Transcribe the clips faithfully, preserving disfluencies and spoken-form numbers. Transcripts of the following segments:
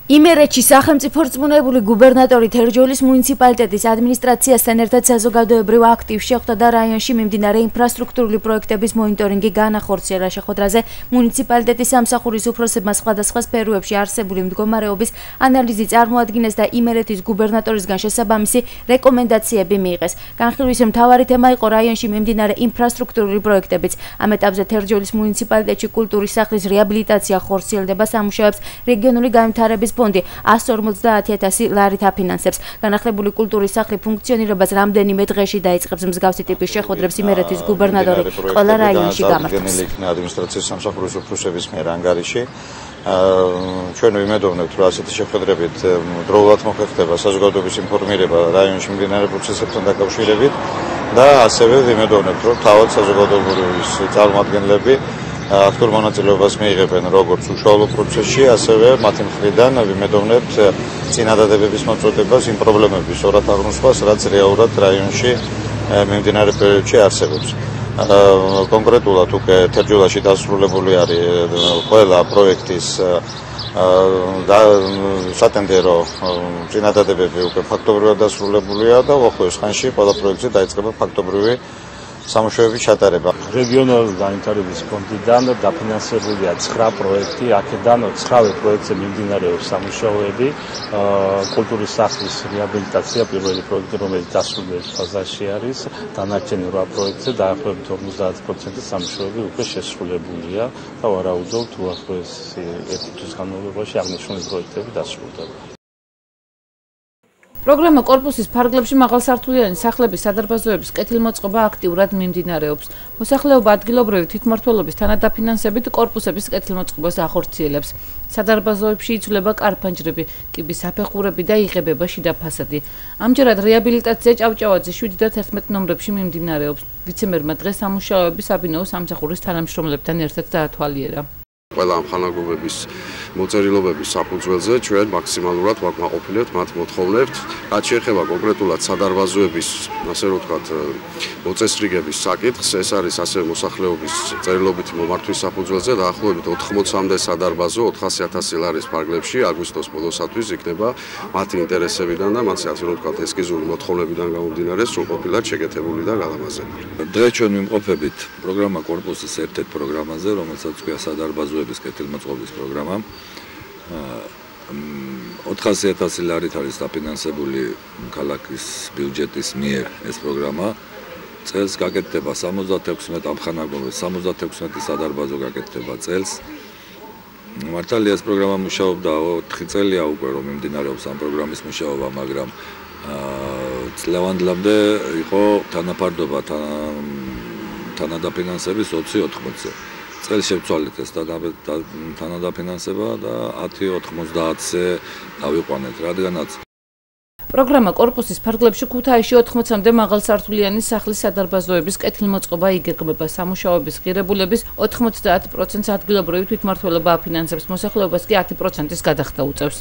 იმერეთში სახელმწიფო რწმუნებული გუბერნატორი თერჯოლის მუნიციპალიტეტის ადმინისტრაციასთან ერთად საზოგადოებრივ აქტივს შეხვდა და რაიონში მიმდინარე ინფრასტრუქტურული პროექტების მონიტორინგი განახორციელა. შეხვედრაზე მუნიციპალიტეტის სამსახურის უფროსებმა სხვადასხვა სფეროებში არსებული მდგომარეობის ანალიზი წარმოადგინეს და იმერეთის გუბერნატორისგან შესაბამისი რეკომენდაციები მიიღეს. განხილვის მთავარი თემა იყო რაიონში მიმდინარე ინფრასტრუქტურული პროექტებიც. ამ ეტაპზე თერჯოლის მუნიციპალიტეტში კულტურის სახლის რეაბილიტაცია ხორციელდება, სამუშაოებს რეგიონული განვითარების ფონდი ას ორმოცდაათი ათასი ლარით აფინანსებს. განახლებული კულტურის სახლი ფუნქციონირებას რამდენიმე დღეში დაიწყებს. მსგავსი ტიპის შეხვედრებს იმერეთის გუბერნატორი ყველა რაიონში გამართავს. ადმინისტრაციის სამსახურის უფროსების მიერ ანგარიში ჩვენ ვიმედოვნებთ, რომ ასეთი შეხვედრებით დროულად მოხერხდება საზოგადოების ინფორმირება რაიონში მიმდინარე პროცესებთან დაკავშირებით და ასევე ვიმედოვნებთ, რომ თავად საზოგადოების წარმომადგენლები აქტიურ მონაწილეობას მიიღებენ როგორც უშუალო პროცესში, ასევე მათი მხრიდან ვიმედოვნებთ წინადადებების მოწოდებას იმ პრობლემების ორად აღნუსხას, რაც რეალურად რაიონში მიმდინარე პერიოდში არსებობს. კონკრეტულად უკვე თერჯოლაში დასრულებული არის ყველა პროექტის სატენდერო წინადადებები უკვე ფაქტობრივად დასრულებულია და უახლოეს ხანში ყველა პროექტზე დაიწყება ფაქტობრივი სამუშაოების ჩატარება. რეგიონალური განვითარების ფონდიდან დაფინანსებულია ცხრა პროექტი, აქედან ცხრა პროექტზე მიმდინარეობს სამუშაოები. კულტურის სახლის რეაბილიტაცია პირველი პროექტი, რომელიც დასრულების ფაზაში არის, დანარჩენი რვა პროექტზე დაახლოებით ორმოცდაათი პროცენტი სამუშაოები უკვე შესრულებულია და ვარაუდობთ უახლოეს ერთი თვის განმავლობაში აღნიშნული პროექტები დასრულდება. პროგრამა კორპუსის ფარგლებში მაღალსართულიანი სახლების სადარბაზოების კეთილმოწყობა აქტიურად მიმდინარეობს. მოსახლეობა ადგილობრივი თვითმმართველობის თანადაფინანსებით კორპუსების კეთილმოწყობას ახორციელებს. სადარბაზოებში იცვლება კარფანჯრები, კიბის საფეხურები და იღებება შიდა ფასადი. ამჯერად რეაბილიტაცია ჭავჭავაძე შვიდი და თერთმეტ ნომრებში მიმდინარეობს. ვიცემერმა დღეს სამუშაოები საბინაო სამსახურის თანამშრომლებთან ერთად დაათვალიერა. ყველა ამხანაგობების მოწერილობების საფუძველზე ჩვენ მაქსიმალურად ვაკმაყოფილებთ მათ მოთხოვნებს, რაც შეეხება კონკრეტულად სადარბაზოების, ასე რომ ვთქვათ, მოწესრიგების საკითხს, ეს არის ასევე მოსახლეობის წერილობითი მომართვის საფუძველზე დაახლოებით ოთხმოცამდე სადარბაზო ოთხასი ათასი ლარის ფარგლებში აგვისტოს ბოლოსათვის იქნება მათი ინტერესებიდან და მათი, ასე რომ ვთქვათ, ესკიზური მოთხოვნებიდან გამომდინარე სრულყოფილად შეკეთებული და გალამაზებული. დღეს ჩვენ ვიმყოფებით პროგრამა კორპუსის ერთ-ერთ პროგრამაზე, რომელსაც ქვია სადარბაზოების კეთილმოწყობის პროგრამა. ოთხასი ათასი ლარით არის დაფინანსებული ქალაქის ბიუჯეტის მიერ ეს პროგრამა. წელს გაკეთდება სამოცდათექვსმეტ ამხანაგობებს, სამოცდათექვსმეტი სადარბაზო გაკეთდება წელს. მართალია ეს პროგრამა მუშაობდა ოთხი წელია უკვე რომ მიმდინარეობს ამ პროგრამის მუშაობა, მაგრამ წლევანდლამდე იყო თანაფარდობა თანადაფინანსების ოცი ოთხმოცზე. წელს შევცვალეთ ეს თანადაფინანსება და ათი ოთხმოცდაათზე დავიყვანეთ, რადგანაც პროგრამა კორპუსის ფარგლებში ქუთაისში ოთხმოცამდე მაღალსართულიანი სახლის სადარბაზოების კეთილმოწყობა იგეგმება. სამუშაოების ღირებულების ოთხმოცდაათ პროცენტს ადგილობრივი თვითმმართველობა აფინანსებს, მოსახლეობას კი ათი პროცენტის გადახდა უწევს.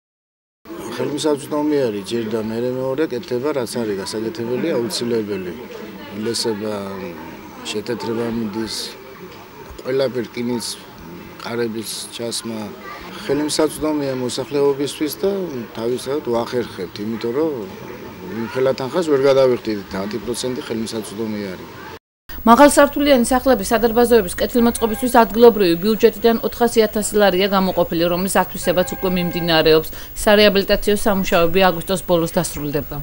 ხელმისაწვდომი ჯერ და მერე მეორე კეთება, რაც არის გასაკეთებელი, აუცილებელი. ილესება შეთეთრება მიდის ყველაფერ რკინის ყარების ჩასმა ხელმისაწვდომია მოსახლეობისთვის და თავისთავად ვახერხებთ, იმიტომ რომ იმხელა თანხას ვერ გადავიხდით, ათი პროცენტი ხელმისაწვდომი არის. მაღალსართულიანი სახლების სადარბაზოების კეთილმოწყობისთვის ადგილობრივი ბიუჯეტიდან ოთხასი ათასი ლარია გამოყოფილი, რომლის ათვისებაც უკვე მიმდინარეობს. სარეაბილიტაციო სამუშაოები აგვისტოს ბოლოს დასრულდება.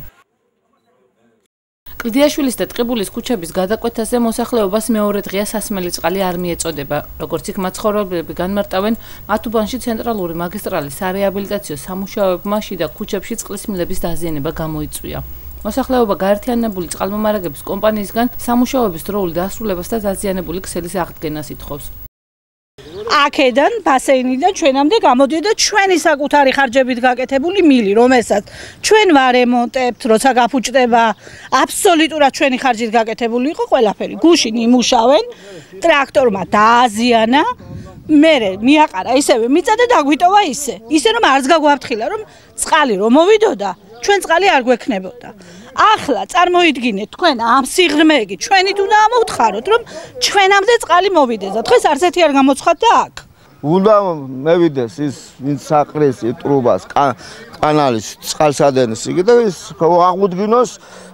კლდიაშვილის და ტყიბულის ქუჩების გადაკვეთაზე მოსახლეობას მეორე დღეა სასმელი წყალი არ მიეწოდება. როგორც იქ მაცხოვრებლები განმარტავენ, მათ უბანში ცენტრალური მაგისტრალის სარეაბილიტაციო სამუშაოებმა შიდა ქუჩებში წყლის მილების დაზიანება გამოიწვია. მოსახლეობა გაერთიანებული წყალმომარაგების კომპანიისგან სამუშაოების დროულ დასრულებას და დაზიანებული ქსელის აღდგენას ითხოვს. აქედან ბასეინიდან ჩვენამდე გამოდიოდა ჩვენი საკუთარი ხარჯებით გაკეთებული მილი, რომელსაც ჩვენ ვარემონტებთ, როცა გაფუჭდება, აბსოლუტურად ჩვენი ხარჯით გაკეთებული იყო ყველაფერი. გუშინ იმუშავენ, ტრაქტორმა დააზიანა, მერე მიაყარა ისევე მიწა და დაგვიტოვა ისე. ისე რომ არც გაგვაფრთხილა, რომ წყალი რომ მოვიდოდა, ჩვენ წყალი არ გვექნებოდა. ახლა წარმოიდგინეთ თქვენ ამ სიღრმეები ჩვენით უნდა ამოვთხაროთ რომ ჩვენამდე წყალი მოვიდეს და დღეს არც ერთი არ გამოცხადდა აქ. უნდა მევიდეს ის ვინც საყრეს იტრუბას კანალის წყალსადენის იგივე და ის აღუდგინოს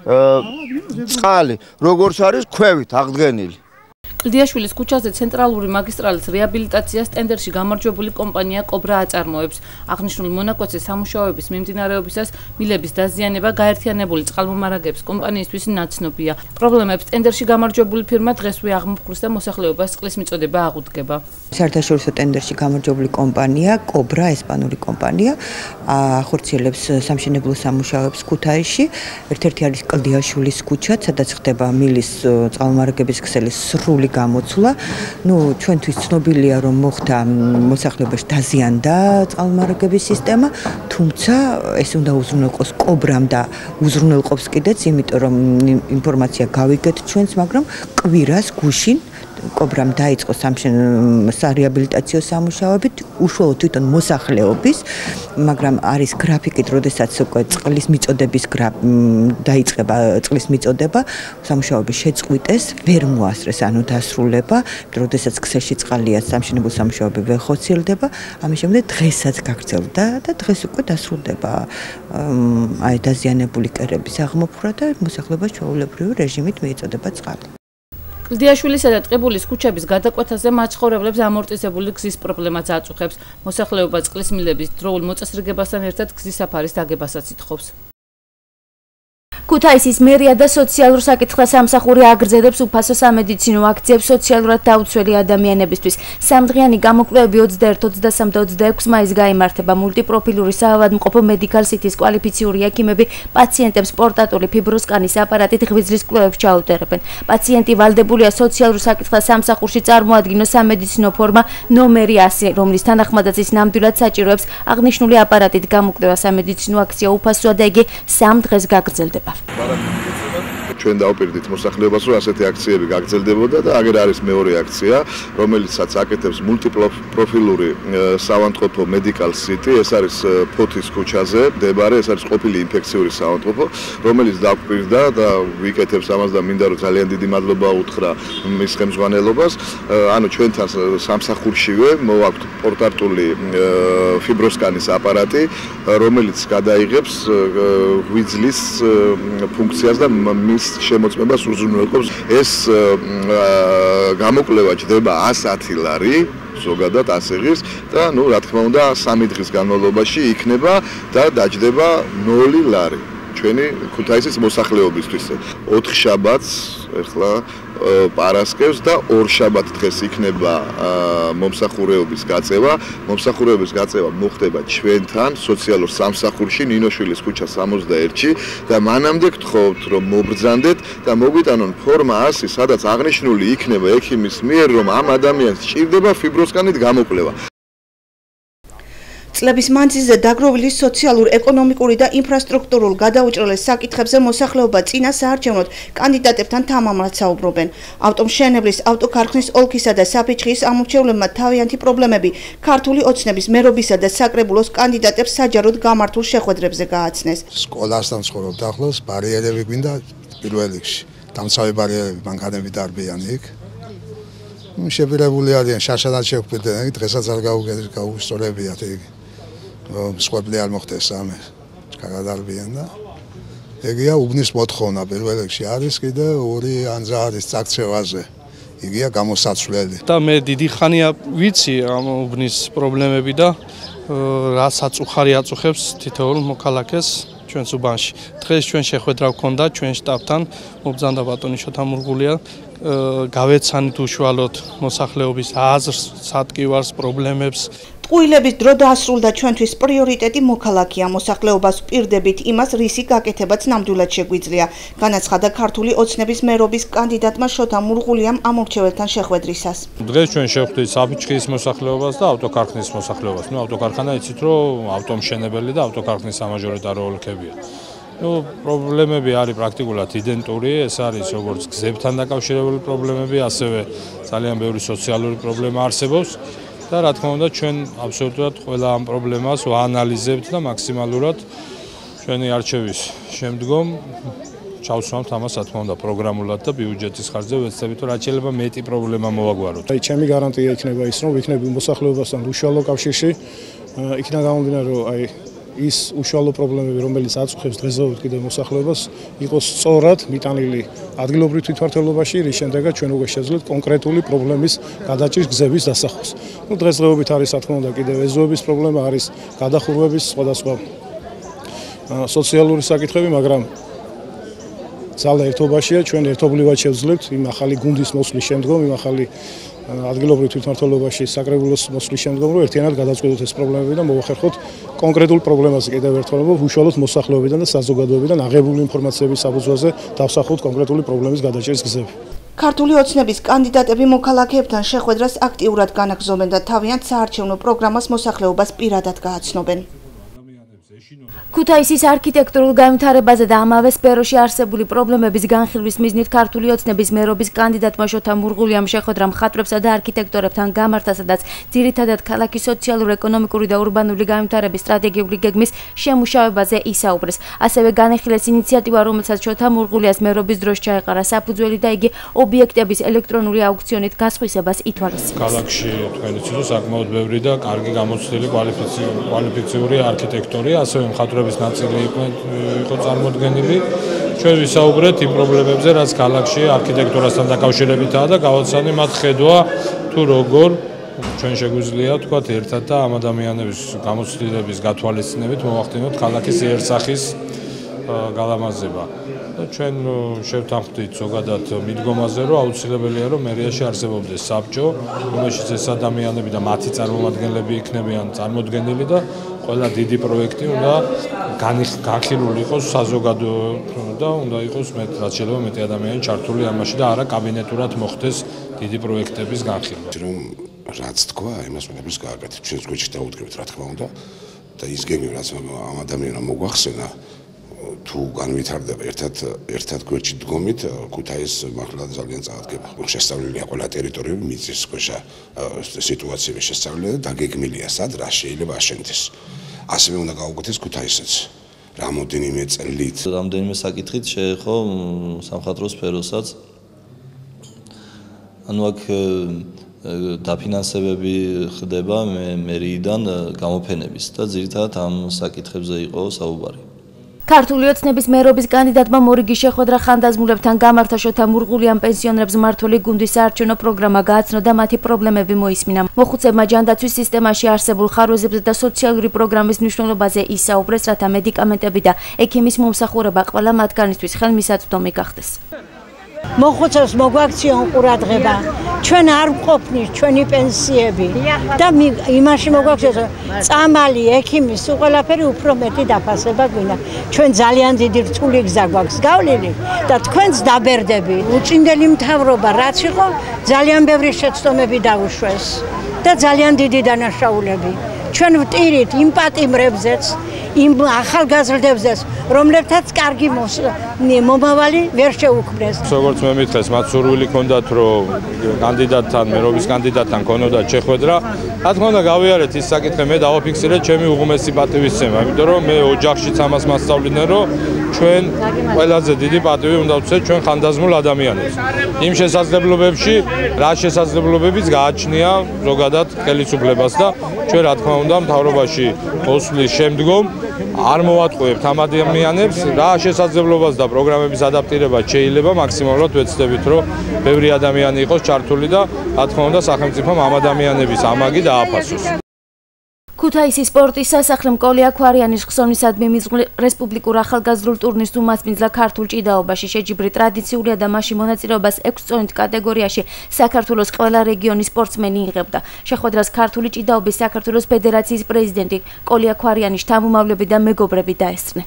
წყალი როგორც არის ქვევით აღდგენილი. კლდიაშვილის ქუჩაზე ცენტრალური მაგისტრალის რეაბილიტაციას ტენდერში გამარჯვებული კომპანია კობრა აწარმოებს. აღნიშნული მონაკვეთზე სამუშაოების მიმდინარეობისას მილების დაზიანება გაერთიანებული წყალმომარაგების კომპანიისთვის ნაცნობია. პრობლემებს ტენდერში გამარჯვებული ფირმა დღესვე აღმოფხვრს და მოსახლეობას წყლის მიწოდება აღუდგება. საერთაშორისო ტენდერში გამარჯვებული კომპანია კობრა, ესპანური კომპანია, ახორციელებს სამშენებლო სამუშაოებს ქუთაისში. ერთ-ერთი არის კლდიაშვილის ქუჩა, სადაც ხდება მილის წყალმომარაგების ქსელის სრული გამოცვლა. ნუ ჩვენთვის ცნობილია რომ მოხდა მოსახლეობაში დაზიანდა წყალმომარაგების სისტემა, თუმცა ეს უნდა უზრუნველყოს კობრამ და უზრუნველყოფს კიდეც, იმიტომ რომ ინფორმაცია გავიგეთ ჩვენს, მაგრამ კვირას გუშინ კობრამ დაიწყო სარეაბილიტაციო სამუშაოებით, უშუალოდ თვითონ მოსახლეობის, მაგრამ არის გრაფიკით, როდესაც უკვე წყლის მიწოდების დაიწყება წყლის მიწოდება, სამუშაოები შეწყვიტეს, ვერ მოასწრეს, ანუ დასრულება, როდესაც ქსელში წყალია, სამშენებლო სამუშაოები ვერ ხორციელდება, ამის შემდეგ დღესაც გაგრძელდა და დღეს უკვე დასრულდება აი დაზიანებული კერების აღმოფხვრა და მოსახლეობას ჩვეულებრივი რეჟიმით მიეწოდება წყალი. კლდიაშვილისა და ტყიბულის ქუჩების გადაკვეთაზე მაცხოვრებლებს ამორტიზებული გზის პრობლემაც აწუხებს. მოსახლეობა წყლის მილების დროულ მოწესრიგებასთან ერთად გზის საფარის დაგებასაც ითხოვს. ქუთაისის მერია და სოციალურ საკითხთა სამსახური აგრძელებს უფასო სამედიცინო აქციებს სოციალურად დაუცველი ადამიანებისთვის. სამდღიანი გამოკვლევები ოცდაერთი, ოცდასამი და ოცდაექვსი მაისს გაიმართება. მულტიპროფილური საავადმყოფო Medical City-ის კვალიფიციური ექიმები პაციენტებს პორტატული ფიბროსკანის აპარატით ღვიძლის კვლევებს ჩაუტარებენ. პაციენტი ვალდებულია სოციალურ საკითხთა სამსახურში წარმოადგინოს სამედიცინო ფორმა ნომერი ასი, რომლის თანახმადაც ის ნამდვილად საჭიროებს აღნიშნული აპარატით გამოკვლევა. სამედიცინო აქცია უფასოა და იგი სამ დღეს გაგრძელდება. ჩვენ დავპირდით მოსახლეობას, რომ ასეთი აქციები გაგრძელდებოდა და აგერ არის მეორე აქცია, რომელიცაც აკეთებს მულტიპროფილური საავადმყოფო Medical City, ეს არის ფოთის ქუჩაზე მდებარე, ეს არის ყოფილი ინფექციური საავადმყოფო, რომელიც დავპირდა და ვიკეთებს ამას და მინდა რომ ძალიან დიდი მადლობა უთხრა მის ხელმძღვანელობას. ანუ ჩვენთან სამსახურშივე მოვაქვთ პორტატული ფიბროსკანის აპარატი, რომელიც გადაიღებს ღვიძლის ფუნქციას და მის შემოწმებას უზრუნველყოფს. ეს გამოკვლევა ჯდება ასი ლარი ზოგადად ასი ღირს და ნუ რა თქმა უნდა სამი დღის განმავლობაში იქნება და დაჯდება ნული ლარი ჩვენი ქუთაისის მოსახლეობისთვის. ოთხ შაბათს ეხლა პარასკევს და ორ შაბათ დღეს იქნება მომსახურეობის გაწევა. მომსახურეობის გაწევა მოხდება ჩვენთან სოციალურ სამსახურში ნინოშვილის ქუჩა სამოცდაერთში და მანამდე გთხოვთ რომ მობრძანდეთ და მოგვიტანონ ფორმა ასი, სადაც აღნიშნული იქნება ექიმის მიერ რომ ამ ადამიანს სჭირდება ფიბროსკანით გამოკვლევა. წლების მანძილზე დაგროვილი სოციალურ, ეკონომიკური და ინფრასტრუქტურულ გადაუჭრელეს საკითხებზე მოსახლეობა წინა საარჩევნოდ კანდიდატებთან თამამად საუბრობენ. ავტომშენებლის, ავტოქარხნის ოლქისა და საფიჩხის ამორჩევლებმა თავიანთი პრობლემები ქართული ოცნების მერობისა და საკრებულოს კანდიდატებს საჯაროდ გამართულ შეხვედრებზე გააცნეს. სკოლასთან ცხოვრობ ახლოს, ბარიერები გვინდა პირველ რიგში. დამცავი ბარიერები მანქანები დარბიან იქ. შეპირებული არიან, შაშადად შევხვდნენ, დღესაც არ გაუსწორებიათ იქ. მსხვერპლი არ მოხდეს ამე გადადარბიან და ეგია უბნის მოთხოვნა პირველ რიგში არის კიდე ორი ანძა არის წაქცევაზე იგია გამოსაცვლელი და მე დიდი ხანია ვიცი ამ უბნის პრობლემები და რასაც უხარი აწუხებს თითოეულ მოქალაქეს ჩვენს უბანში. დღეს ჩვენ შეხვედრა გქონდა ჩვენ შტაბთან, მობრძანდა ბატონი შოთამურგულია, გავეცანით უშუალოდ მოსახლეობის აზრს, სატკივარს, პრობლემებს. ტყუილების დრო დაასრულდა ჩვენთვის პრიორიტეტი მოქალაქეა, მოსახლეობას ვპირდებით იმას, რისი გაკეთებაც ნამდვილად შეგვიძლია. განაცხადა ქართული ოცნების მერობის კანდიდატმა შოთა მურღულიამ ამორჩეველთან შეხვედრისას. დღეს ჩვენ შევხვდით საფიჩხის მოსახლეობას და ავტოქარხნის მოსახლეობას. ნუ ავტოქარხანა იცით რომ ავტომშენებელი და ავტოქარხნის სამაჟორიტარო ოლქებია. ნუ პრობლემები არის პრაქტიკულად იდენტური, ეს არის როგორც გზებთან დაკავშირებული პრობლემები, ასევე ძალიან ბევრი სოციალური პრობლემა არსებობს. და რა თქმა უნდა ჩვენ აბსოლუტურად ყველა ამ პრობლემას ვაანალიზებთ და მაქსიმალურად ჩვენი არჩევის შემდგომ ჩავსვამთ ამას, რა თქმა უნდა, პროგრამულად და ბიუჯეტის ხარჯზე ვეცდებით, რომ რაც შეიძლება მეტი პრობლემა მოვაგვაროთ. აი, ჩემი გარანტია იქნება ის, რომ ვიქნები მოსახლეობასთან უშუალო კავშირში, იქიდან გამომდინარე, რომ აი ის უშუალო პრობლემები, რომელიც აწუხებს დღესდღეობით კიდევ მოსახლეობას, იყოს სწორად მიტანილი ადგილობრივ თვითმმართველობაში, რის შემდეგაც ჩვენ უკვე შეძლოთ კონკრეტული პრობლემის გადაჭრის გზების დასახვას. ნუ დღესდღეობით არის, რა თქმა უნდა, კიდევ ეზოების პრობლემა, არის გადახურვების სხვადასხვა სოციალური საკითხები, მაგრამ ძალა ერთობაშია, ჩვენ ერთობლივად შევძლებთ იმ ახალი გუნდის მოსვლის შემდგომ, იმ ახალი ადგილობრივ თვითმმართველობაში საკრებულოს მოსვლის შემდგომ, რომ ერთიანად გადაწყვეტოთ ეს პრობლემები და მოვახერხოთ კონკრეტულ პრობლემაზე კიდევ ერთხელ, უშუალოდ მოსახლეობიდან და საზოგადოებიდან აღებული ინფორმაციების საფუძველზე დავსახოთ კონკრეტული პრობლემის გადაჭრის გზები. ქართული ოცნების კანდიდატები მოქალაქეებთან შეხვედრას აქტიურად განაგრძობენ და თავიანთ საარჩევნო პროგრამას მოსახლეობას პირადად გააცნობენ. ქუთაისის არქიტექტურულ განვითარებაზე და ამავე სფეროში არსებული პრობლემების განხილვის მიზნით ქართული ოცნების მერობის კანდიდატმა შოთა მურღულიამ შეხვედრა მხატვრებსა და არქიტექტორებთან გამართა, სადაც ძირითადად ქალაქის სოციალურ-ეკონომიკური და ურბანული განვითარების სტრატეგიული გეგმის შემუშავებაზე ისაუბრეს. ასევე განიხილეს ინიციატივა, რომელსაც შოთა მურღულიას მერობის დროს ჩაეყარა საფუძველი და იგი ობიექტების ელექტრონული აუქციონით გასხვისებას ითვალისწინებს. ქალაქში თქვენ იცით, საკმაოდ ბევრი და კარგი გამოცდილი კვალიფიციური არქიტექტორი, ასევე მხატვრები ნაწილი იყო წარმოდგენილი. ჩვენ ვისაუბრეთ იმ პრობლემებზე, რაც ქალაქში არქიტექტურასთან დაკავშირებითაა და გავაცანი მათ ხედვა თუ როგორ ჩვენ შეგვიძლია თქვათ ერთად და ამ ადამიანების გამოცდილების გათვალისწინებით მოვახდინოთ ქალაქის იერსახის გალამაზება. ჩვენ შევთანხმდით ზოგადად მიდგომაზე, რომ აუცილებელია, რომ მერიაში არსებობდეს საბჭო, რომელშიც ეს ადამიანები და მათი წარმომადგენლები იქნებიან წარმოდგენილი და ყველა დიდი პროექტი უნდა განხილული იყოს საზოგადო და უნდა იყოს მეტ რაც შეიძლება მეტი ადამიანი ჩართული ამაში და არა კაბინეტურად მოხდეს დიდი პროექტების განხილვა. რომ რაც თქვა, იმას უნდა გააკეთოთ. ჩვენ გვერდში დაუდგებით, რა თქმა უნდა, და ის გეგმი რაც ამ ადამიანმა მოგვახსენა, თუ განვითარდება ერთად ერთად გვერდში დგომით, ქუთაის მართლა ძალიან წაადგება. შესწავლილია ყველა ტერიტორიები, მიწის ქვეშა სიტუაციები შესწავლილია და დაგეგმილია, სად რა შეიძლება აშენდეს. ასევე უნდა გაუკეთოს ქუთაისაც. რამოდენიმე წლით, რამდენიმე საკითხით შეეხო სამხატვრო სფეროსაც. ანუ აქ დაფინანსებები ხდება მერიიდან გამოფენების და ძირითადად ამ საკითხებზე იყო საუბარი. ქართული ოცნების მერობის კანდიდატმა მორიგი შეხვედრა ხანდაზმულებთან გამართა, შოთა მურღულიამ პენსიონერებს მმართველი გუნდის საარჩევნო პროგრამა გააცნო და მათი პრობლემები მოისმინა. მოხუცებმა ჯანდაცვის სისტემაში არსებულ ხარვეზებზე და სოციალური პროგრამის მნიშვნელობაზე ისაუბრეს, რათა მედიკამენტები და ექიმის მომსახურება ყველა მათგანისთვის ხელმისაწვდომი გახდეს. მოხუცებს მოგვაქციონ ყურადღება, ჩვენ არ ვყოფნის ჩვენი პენსიები და იმაში მოგვაქციოთ წამალი, ექიმის, ყველაფერი უფრო მეტი დაფასება გვინდა. ჩვენ ძალიან დიდი რთული გზა გვაქვს გავლილი და თქვენც დაბერდები. უწინდელი მთავრობა რაც იყო, ძალიან ბევრი შეცდომები დაუშვეს და ძალიან დიდი დანაშაულები. ჩვენ ვტირით იმ პატიმრებზეც, იმ ახალგაზრდებზეც, რომლებთაც კარგი მომავალი ვერ შეუქმნეს. როგორც მე მითხრეს, მათ სურვილი ჰქონდათ, რომ კანდიდატთან, მერობის კანდიდატთან ქონოდათ შეხვედრა. რა თქმა უნდა, გავიარეთ ის საკითხი, მე დავაფიქსირეთ ჩემი უღმესი პატივისცემა, იმიტომ რომ მე ოჯახშიც ამას მასწავლიდნენ, რომ ჩვენ ყველაზე დიდი პატივი უნდა ვცეთ ჩვენ ხანდაზმულ ადამიანებს. იმ შესაძლებლობებში, რა შესაძლებლობებიც გააჩნია ზოგადად ხელისუფლებას და ჩვენ რა თქმა უნდა მთავრობაში მოსვლის შემდგომ არ მოვატყუებთ ამ ადამიანებს, რა შესაძლებლობას და პროგრამების ადაპტირება შეიძლება მაქსიმალურად ვეცდებით, რომ ბევრი ადამიანი იყოს ჩართული და რა თქმა უნდა სახელმწიფომ ამ ადამიანების ამაგი დააფასოს. ქუთაისის სპორტის სასახლე მკოლი აქვარიანის ხსოვნისადმი მიზღვლი რესპუბლიკურ ახალგაზრდულ ტურნირს უმასპინძლა ქართულ ჭიდაობაში. შეჯიბრი ტრადიციულია და მასში მონაწილეობას ექვს წონით კატეგორიაში საქართველოს ყველა რეგიონის სპორტსმენი იღებდა. შეხვედრას ქართული ჭიდაობის საქართველოს ფედერაციის პრეზიდენტი მკოლი აქვარიანი, შთამომავლები და მეგობრები დაესწრნენ.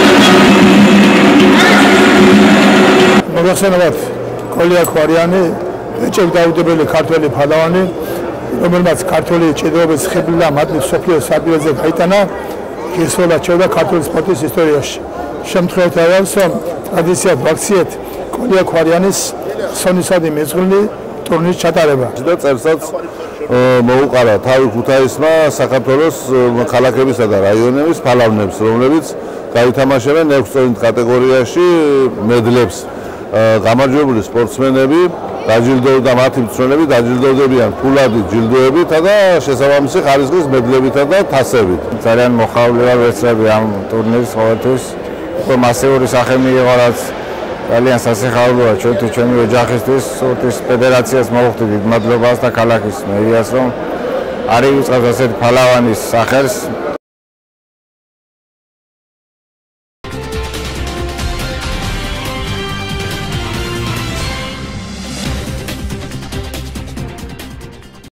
მოგახსენებათ, მკოლი აქვარიანი ეჭვდაუდებელი ქართველი ფალავანი, რომელმაც ქართული ჭიდაობის ხიბლი და მადლი სოფლიოს საპირეზე გაიტანა, ღირსეულად შევიდა ქართული სპორტის ისტორიაში. შემთხვევით არის, რომ ტრადიციად ვაქციეთ მკოლი აქვარიანის ხსოვნისადმი მეზღვილი ტურნირის ჩატარება. და წელსაც მოუყარა თავი ქუთაისმა საქართველოს ქალაქებისა და რაიონების ფალავნებს, რომლებიც გაითამაშებენ ექვს წონით კატეგორიაში მედლებს. გამარჯვებული სპორტსმენები დაჯილდოვდა მათი მცველები დაჯილდოვდებიან ფულადი ჯილდოებით და შესაბამისი ხარისხის მედლებითა და თასებით. ძალიან მოხალული ვარ ვეცრები ამ ტურნირს ყოველთვის. უფრო მასიური სახე მიიღო, რაც ძალიან სასიხარულოა ჩვენთვის, ჩვენი ოჯახისთვის, სპორტის ფედერაციას მოვხდით დიდ მადლობას და ქალაქის მერიას, რომ არის უწყობს ასეთ ფალავანის სახელს